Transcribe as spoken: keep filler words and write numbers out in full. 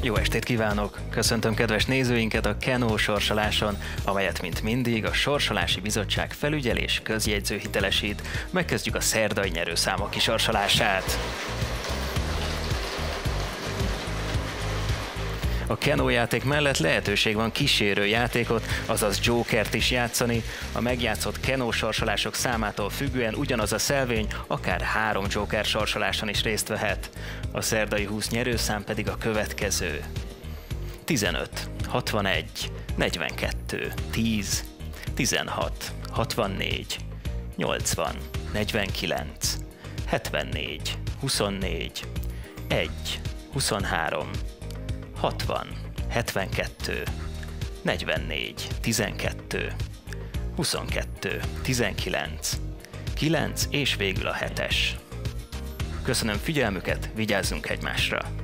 Jó estét kívánok! Köszöntöm kedves nézőinket a Kenó sorsoláson, amelyet mint mindig a Sorsolási Bizottság felügyelés közjegyző hitelesít. Megkezdjük a szerdai nyerőszámok kisorsolását. A Kenó játék mellett lehetőség van kísérő játékot, azaz Jokert is játszani. A megjátszott Kenó sorsolások számától függően ugyanaz a szelvény akár három Joker sorsoláson is részt vehet. A szerdai húsz nyerőszám pedig a következő: tizenöt, hatvanegy, negyvenkettő, tíz, tizenhat, hatvannégy, nyolcvan, negyvenkilenc, hetvennégy, huszonnégy, egy, huszonhárom, hatvan, hetvenkettő, negyvennégy, tizenkettő, huszonkettő, tizenkilenc, kilenc és végül a hetes. Köszönöm figyelmüket, vigyázzunk egymásra!